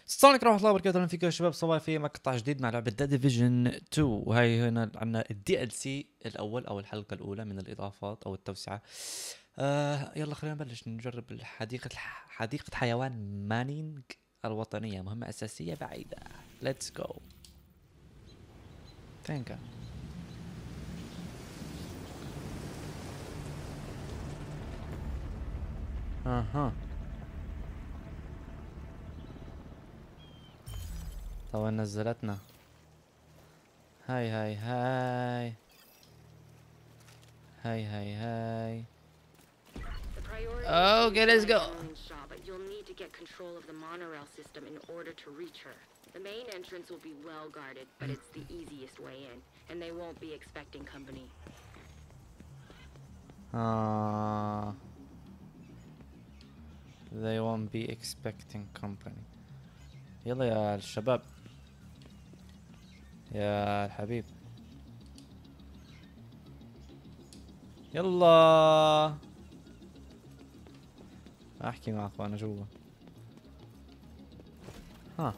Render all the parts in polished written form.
السلام عليكم ورحمة الله وبركاته. اهلا فيكم يا شباب، صباح في مقطع جديد مع لعبة ذا ديفيجن 2. وهي هنا عندنا الدي ال سي الاول او الحلقة الاولى من الاضافات او التوسعة. يلا خلينا نبلش نجرب حديقة حيوان مانينج الوطنية، مهمة اساسية بعيدة. ليتس جو. ثانك. اها طبعا نزلتنا. هاي هاي هاي هاي هاي هاي. Okay, let's go. But you'll need to get control of the monorail system in order to reach her. The main entrance will be well guarded, but it's the easiest way in, and they won't be expecting company. They won't be expecting company. يلا يا الشباب، يا الحبيب، يلا احكي معك وانا جوا. ها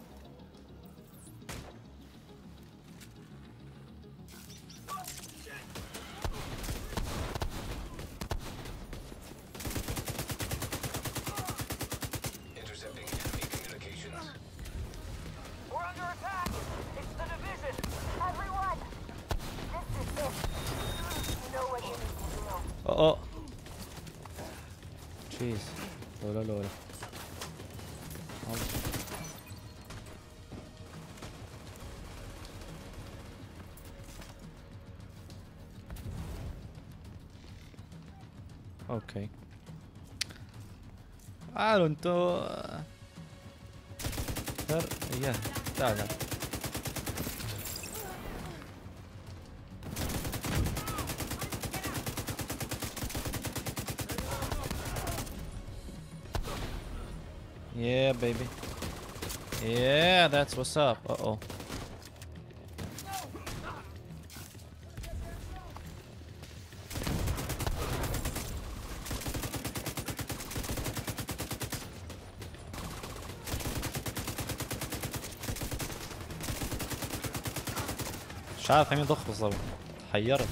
اوه تشيز. لولا لولا اوكي. تعالوا انتو. اياه تعال. Yeah, baby. Yeah, that's what's up. Uh-oh. مش عارف عم يضخ بالضبط، تحيرت.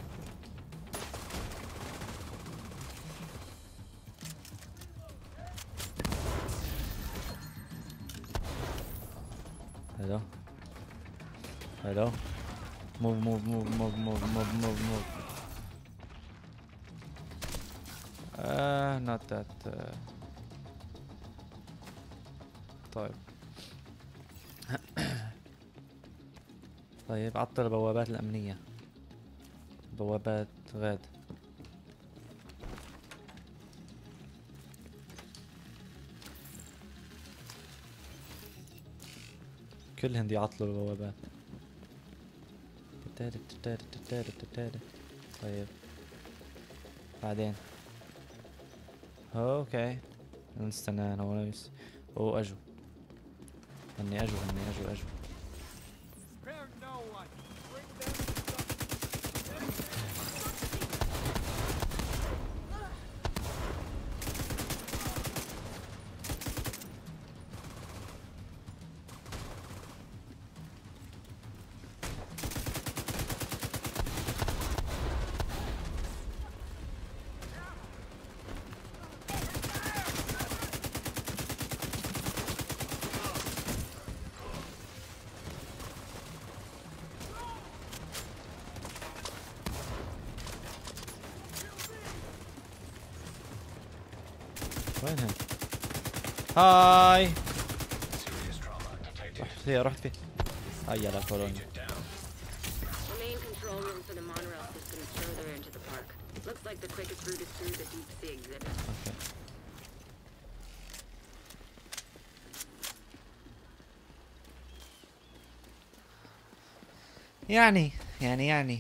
Hello. Hello. Move, move, move, move, move, move, move, move. Not that. طيب. طيب عطل البوابات الأمنية. بوابات غاد. كلهم يعطلوا البوابات. طيب بعدين اوكي نستنى هون. اوه اجوا هني اجوا. وينهم؟ هاي. رحت فيه. هيا لا كولوني. يعني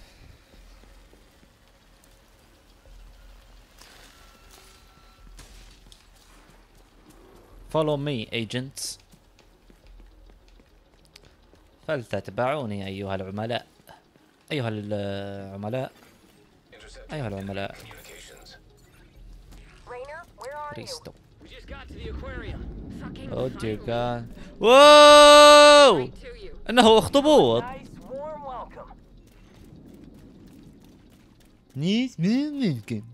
Follow me agents. فلتتبعوني أيها العملاء. أيها العملاء. Rainer, where are you? We just got to the aquarium. Fucking Oh dear finally. god. واو Right to you. انه اخطبوط. Nice warm welcome. نيس ممكن.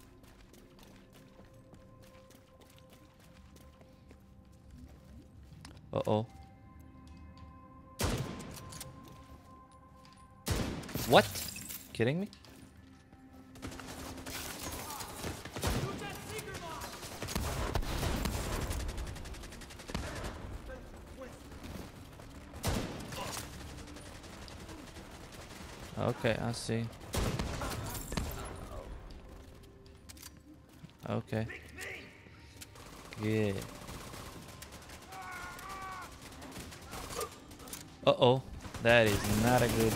Uh-oh. What? Kidding me? Okay, I see. Okay. Yeah. Uh-oh. That is not a good...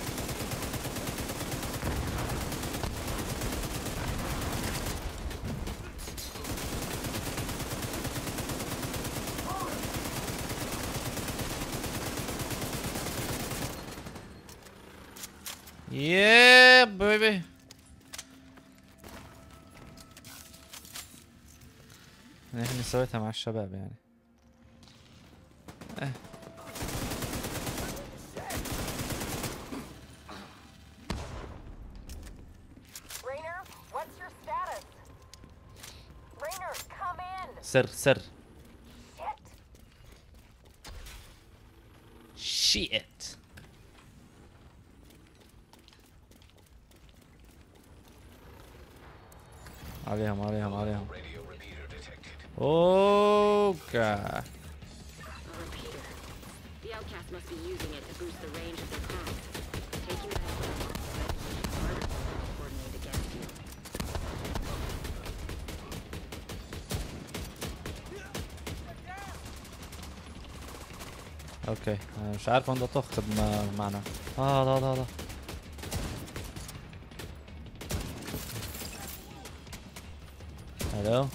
Yeah, baby. احنا سويتها مع الشباب يعني. Rainer, what's your status? Rainer, come in. سر. Shit. Shit. عليهم. Oh god. A repeater. The outcast must be using it to boost the range of their comms. Taking that harder to coordinate against you. اوكي مش عارف وين بدها تاخذ معنا. لا. Hello.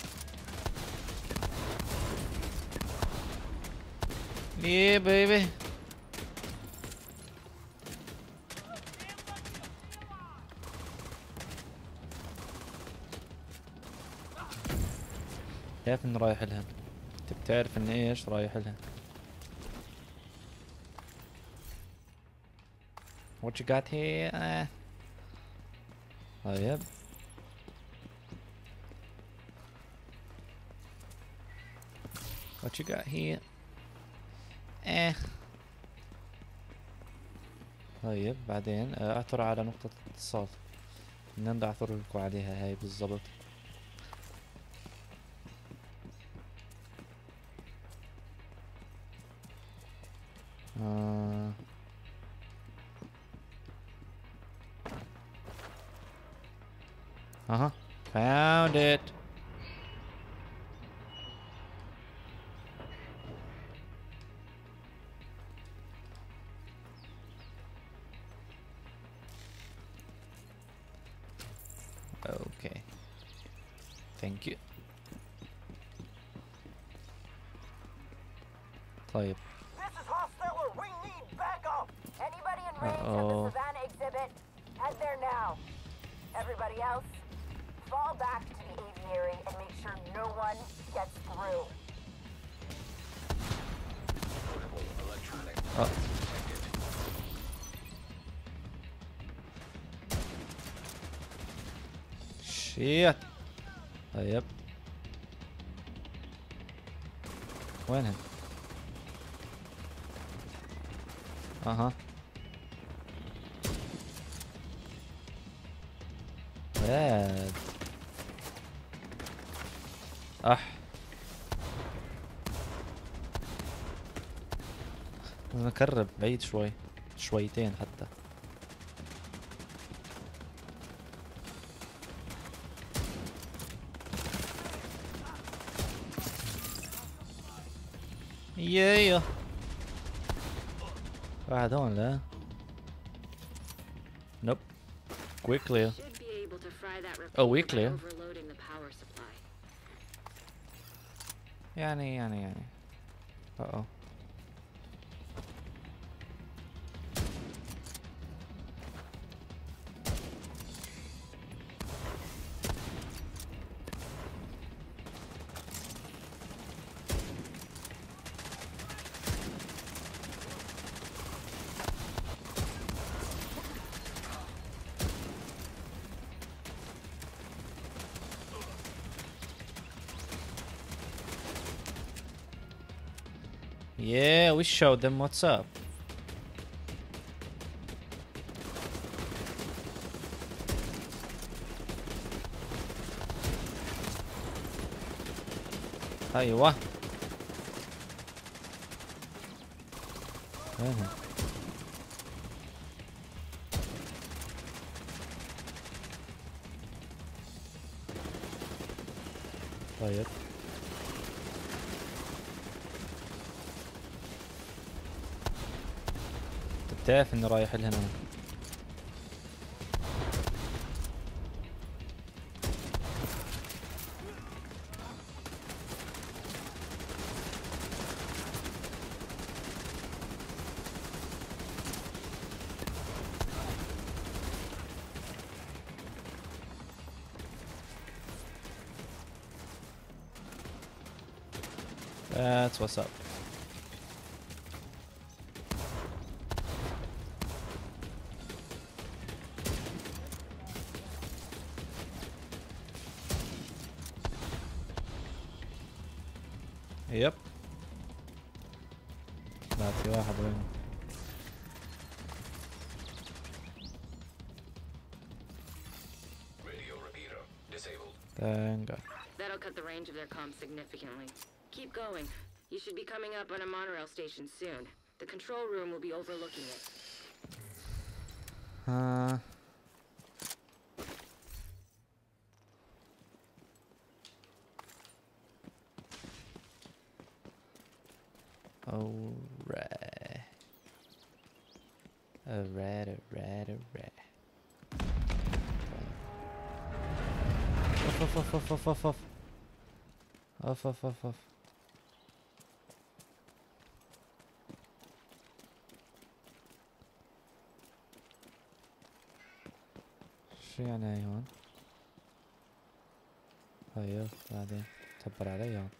Yeah, baby. تعرف اني رايح لها. انت بتعرف اني ايش رايح لها. What you got here? طيب. What you got here? طيب بعدين اعثر على نقطة اتصال. منين بدي اعثر لكم عليها هاي بالضبط؟ Found it. Okay. Thank you. طيب. This is Hosteller. We need backup. Anybody in range of Uh-oh. the Savannah exhibit? Head there now. Everybody else, fall back to the aviary and make sure no one gets through. شيت. طيب. وينهم؟ باد. لازم اقرب بعيد شويتين حتى. يايا واحد هون لا. Nope. Quick clear. Should be able to fry that Oh, we repeater by clear. overloading the power supply. يعني. Uh-oh. Yeah, we showed them what's up. ايوه وينهم؟ طيب انت بتعرف اني رايح لهنا. That's what's up. Yep. لا في واحد وين. Radio repeater disabled. Thank God. That'll cut the range of their comms significantly. Keep going. You should be coming up on a monorail station soon. The control room will be overlooking it. Alright. Alright. Off. شو يعني هاي هون؟ طيب بعدين تبر علي هون.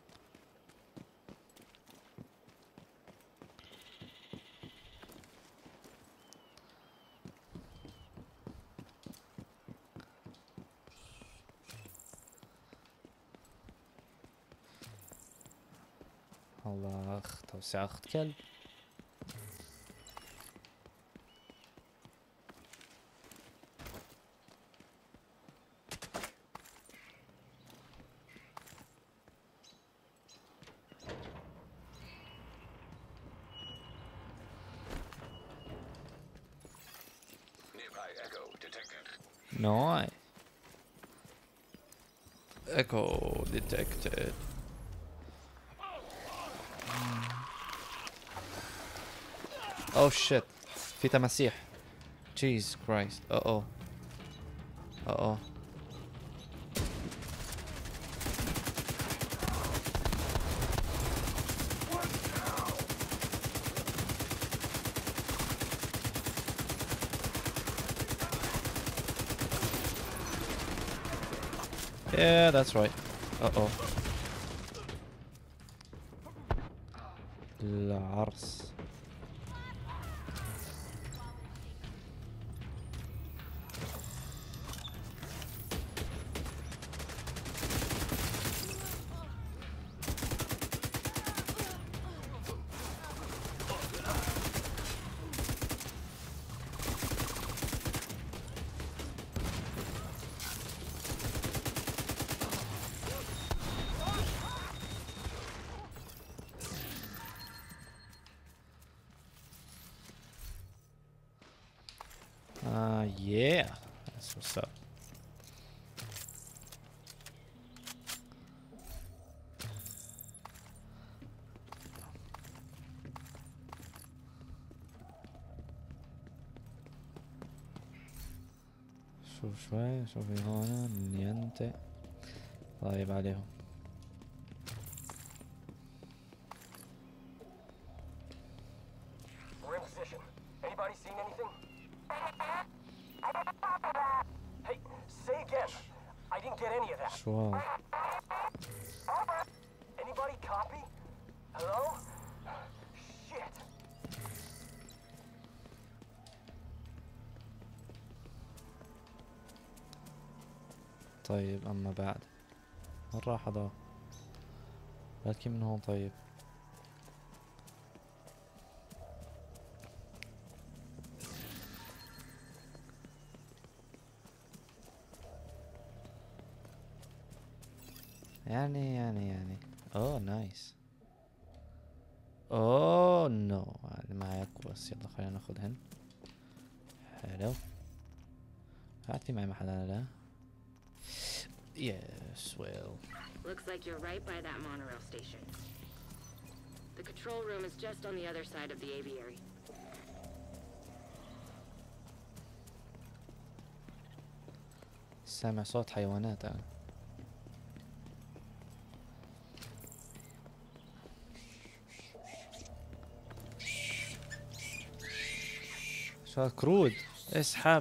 الله اخ توسع اخت كلب. Nearby echo detected. Nice. Echo detected. Oh shit. في تماسيح. Jesus Christ. Uh oh. Yeah, that's right. Uh-oh. العرس. Yeah, that's what's up. شوف شوي شوفي هون نينتي. طيب عليهم. We're in position. Anybody seen anything? Hey, say again. I didn't get any of that. شو هذا؟ Anybody copy? Hello? Shit. طيب اما بعد. وين راح هذا؟ لكن من هون طيب. يعني اوه نايس. اوه نو معي اكوس. يلا خلينا ناخذهن. حلو. هاتي معي محل انا لا. Yes, well. Looks like you're right by that monorail station. The control room is just on the other side of the aviary. سامع صوت حيوانات انا. شو كرود اسحب.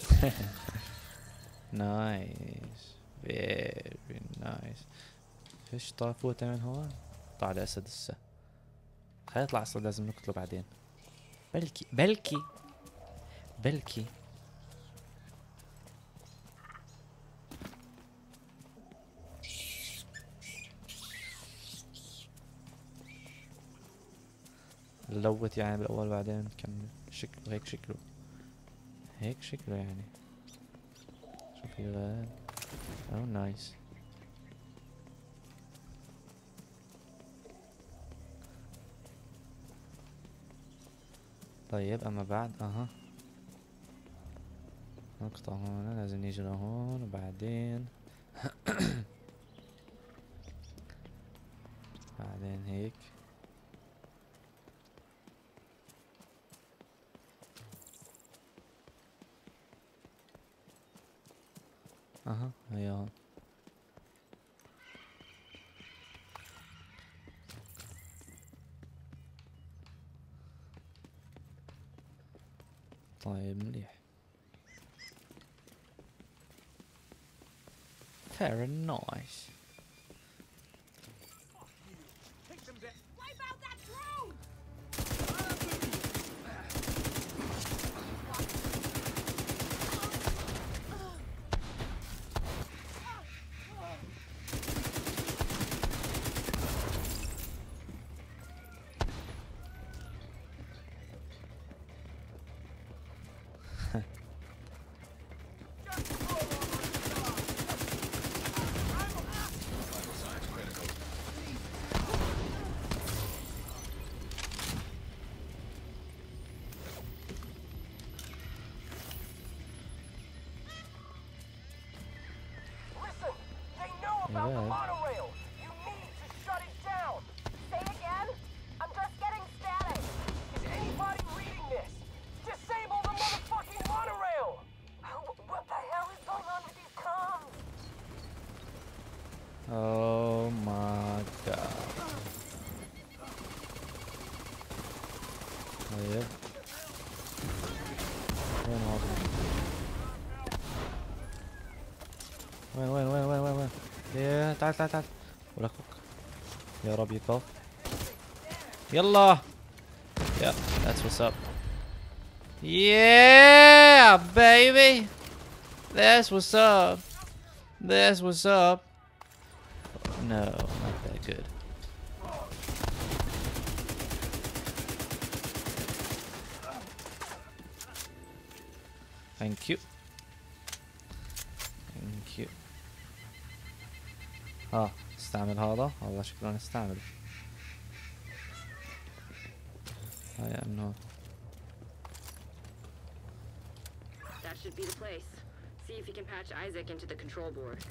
نايس فيري نايس. فيش طافوته من هون. طلع الاسد هسه. حيطلع اسد لازم نقتله بعدين. بلكي لوت يعني بالاول بعدين كمل. شكله هيك شكله يعني. شوفي غاد. اوه نايس. طيب اما بعد نقطة هون لازم نيجي لهون وبعدين بعدين هيك. هي هون. طيب مليح. Very nice. Wipe out that drone! Listen, they know about the monorail. You need to shut it down. Say again? I'm just getting static. Is anybody reading this? Disable the motherfucking monorail. What the hell is going on with these comms? Oh my god. طيب وين هذا؟ وين يا تعال ولكك يا رب يكف. يلا يا that's what's up. Yeah baby, that's what's up. No, not that good. Thank you. استعمل هذا. والله شكله نستعمله. هاي انه That should be the place. See if you can patch Isaac into the control board.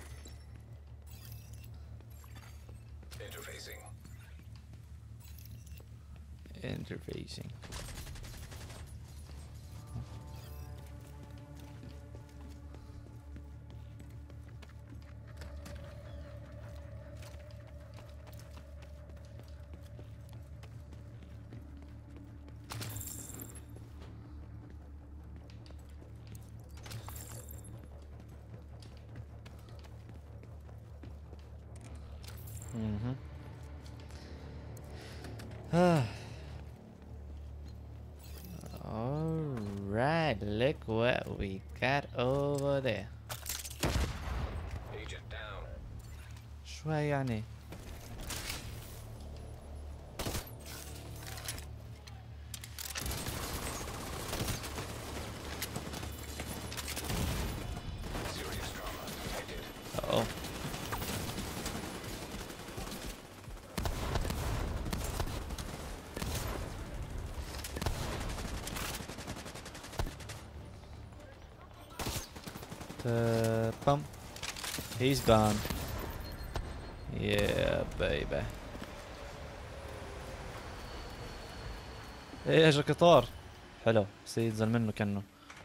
interfacing. Alright, look what we got over there. Agent down. شو هي يعني؟ Serious trauma detected. Uh-oh. Bum. He's gone. Yeah, baby. ايه اجا قطار. حلو بس ينزل منه كأنه.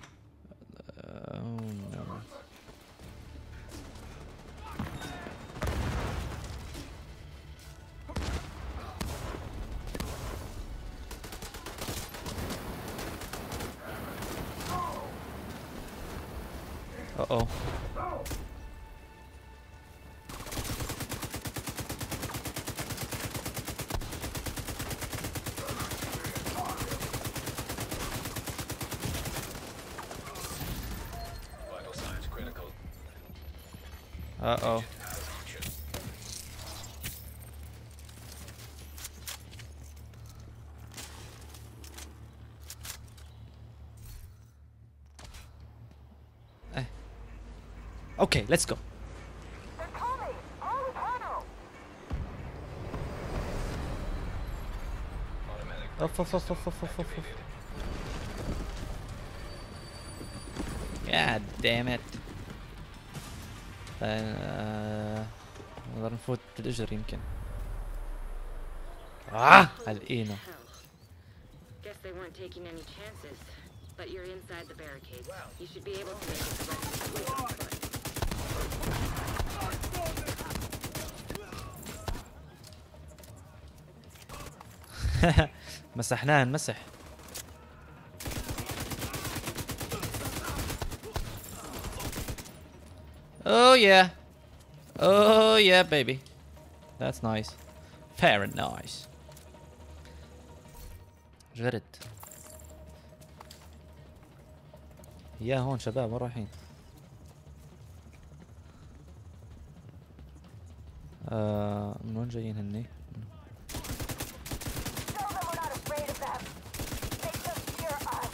Uh-oh. Vital signs critical. Uh-oh. Okay, let's go. They're coming! All the panel! Automatic Off, off, off, off, off, off, off. God damn it. نقدر نفوت الإجر يمكن. هلقينا. Hell. Guess they weren't taking any chances. But you're inside the barricade. You should be able to make it the rest of the way on foot. مسحناه انمسح. Oh yeah. Oh yeah baby. That's nice. Very nice. جرد. يا هون شباب وين رايحين؟ من وين جايين هني؟ Show them we're not afraid of them! Make them fear us!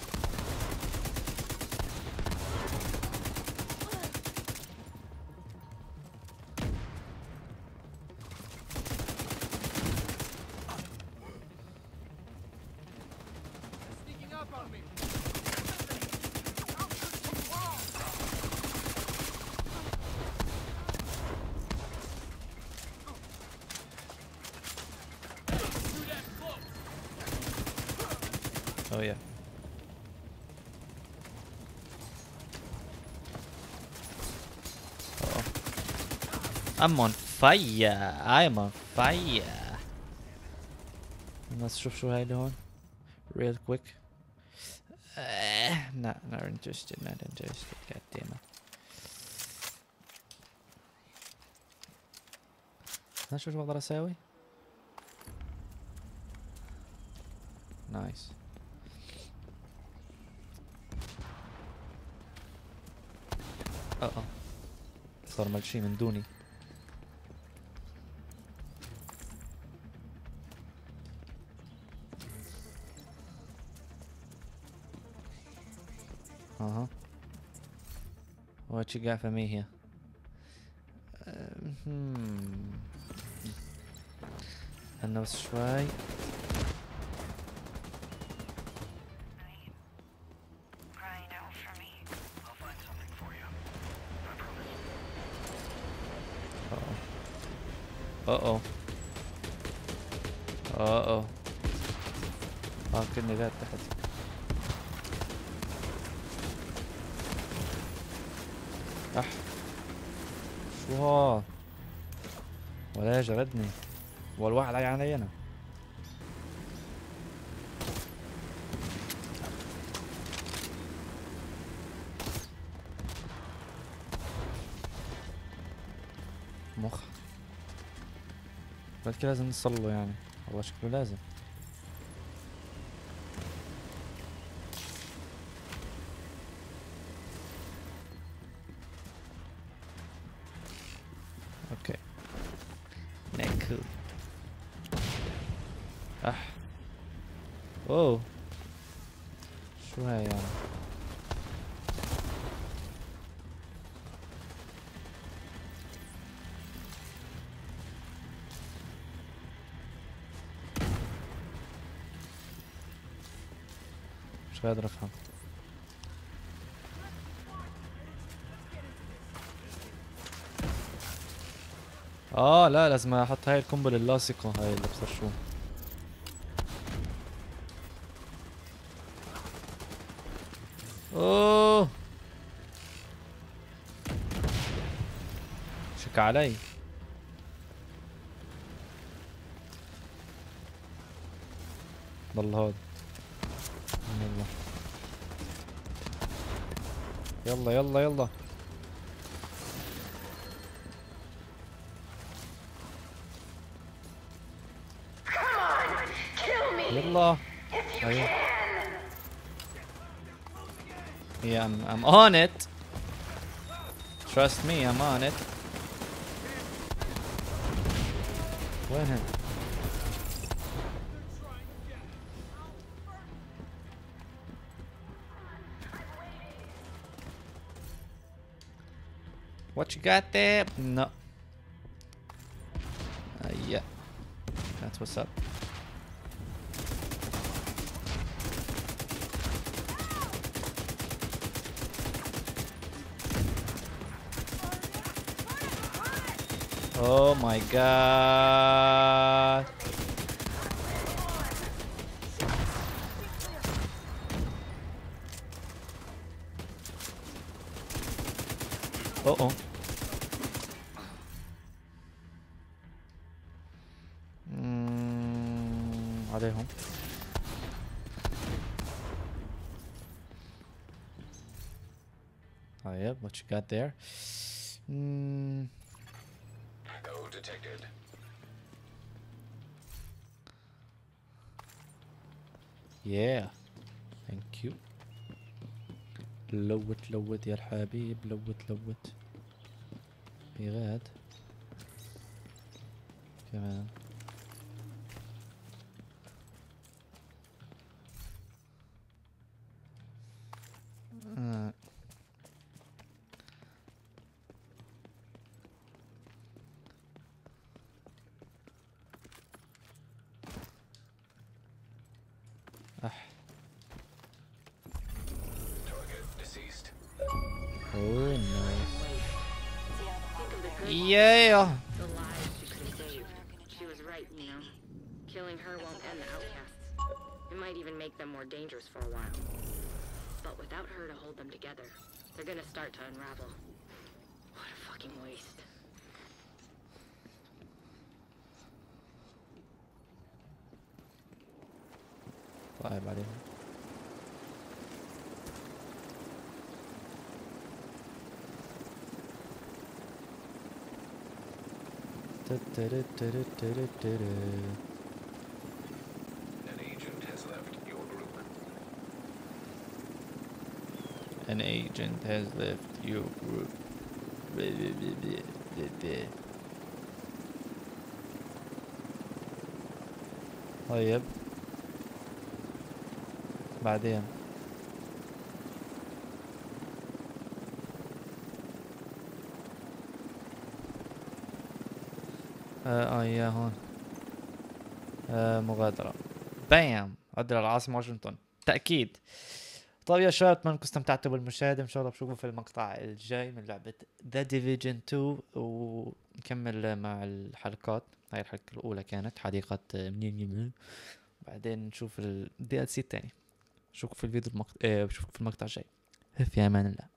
Oh yeah. Uh-oh. I'm on fire. I'm on fire. Let's شوف شو هاي اللي هون. Real quick. Not interested. Not interested. God damn it. شو بقدر اسوي؟ Nice. صار مال شي من دوني. What you got for me here? أنا بس شوي. Uh-oh. Uh-oh. كني قاعد تحت. شو ها؟ ولا جردني. والواحد علي انا. مخ. بلكي لازم نصله يعني. والله شكله لازم. اوكي. نيكو. اوه. شو هاي يعني؟ مش قادر افهم. لا لازم احط هاي القنبله اللاصقه هاي اللي ابصر شو. اوه شك علي. ضل هاد. يلا يلا يلا يلا. يلا. أيوه. Yeah, I'm on it. Trust me, I'm on it. وين؟ What you got there? No. Yeah. That's what's up. Oh my god. Uh-oh. عليهم. طيب, what you got there? Echo detected. Yeah. Thank you. لوت لوت يا الحبيب, لوت لوت. في غاد كمان. Target deceased. Oh nice. Think of the good Yeah. the lives she could have saved. She was right, you know. Killing her won't end the outcasts. It might even make them more dangerous for a while. But without her to hold them together, they're gonna start to unravel. What a fucking waste. طيب عليهم. An agent has left your group. An agent has left your group. طيب بعدين يا هون مغادرة. بام. عدل العاصمة واشنطن تأكيد. طيب يا شباب, اتمنى انكم استمتعتوا بالمشاهدة. ان شاء الله بشوفكم في المقطع الجاي من لعبة The Division 2, ونكمل مع الحلقات. هاي الحلقة الأولى كانت حديقة بعدين نشوف ال DLC الثاني. نشوفكم في الفيديو بشوفكم في المقطع الجاي. في أمان الله.